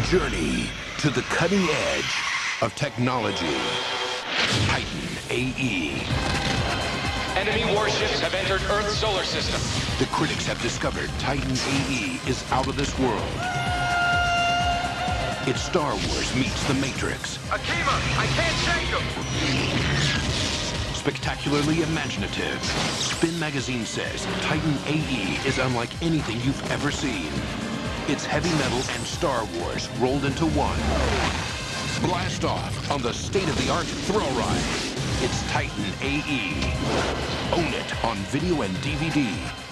Journey to the cutting edge of technology. Titan A.E. Enemy warships have entered Earth's solar system. The critics have discovered Titan A.E. is out of this world. It's Star Wars meets The Matrix. Akima, I can't shake him! Spectacularly imaginative, Spin magazine says Titan A.E. is unlike anything you've ever seen. It's heavy metal and Star Wars rolled into one. Blast off on the state-of-the-art thrill ride. It's Titan A.E. Own it on video and DVD.